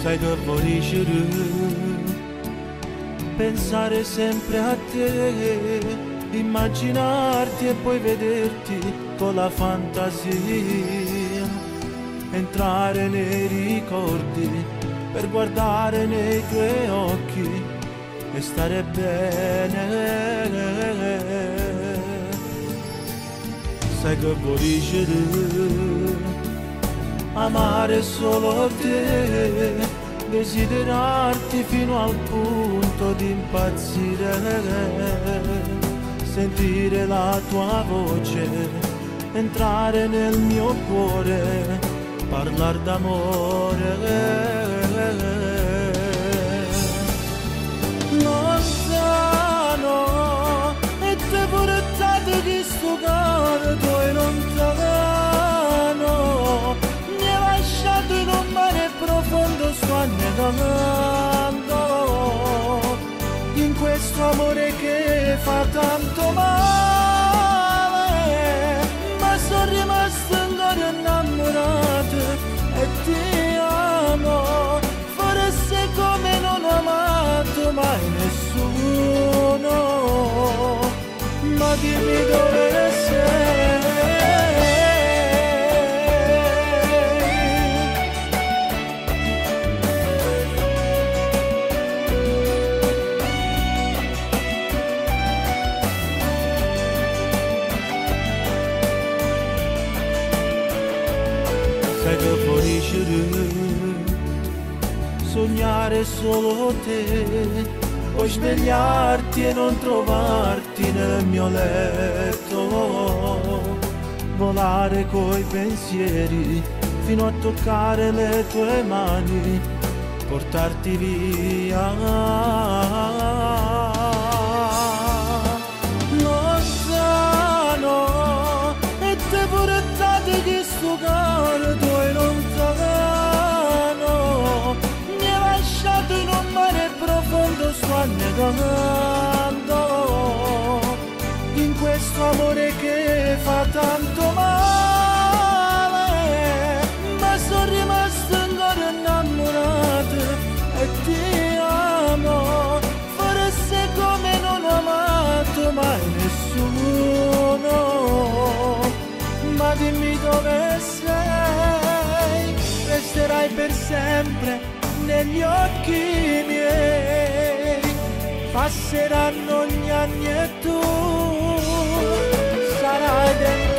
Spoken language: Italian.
sai che vorrei pensare sempre a te, immaginarti e poi vederti con la fantasia, entrare nei ricordi per guardare nei tuoi occhi e stare bene. Sai che vorrei amare solo te, desiderarti fino al punto di impazzire, sentire la tua voce, entrare nel mio cuore, parlare d'amore. Lontano e te portate di sto carto e lontano mi hai lasciato in un mare profondo, sto annegando in questo amore che fa tanto male, ma sono rimasto ancora innamorato e ti amo, forse come non ho amato mai nessuno, ma dimmi dove sei. Sai che vorrei sognare solo te, poi svegliarti e non trovarti nel mio letto, volare coi pensieri fino a toccare le tue mani, portarti via. Lontano e te portate che sto carto e lontano mi hai lasciato in un mare profondo, sto annegando in questo amore che fa tanto male, ma sono rimasto ancora innamorato e ti amo, forse come non ho amato mai nessuno, ma dimmi dove sei, resterai per sempre negli occhi miei, passeranno gli anni e tu sarai dentro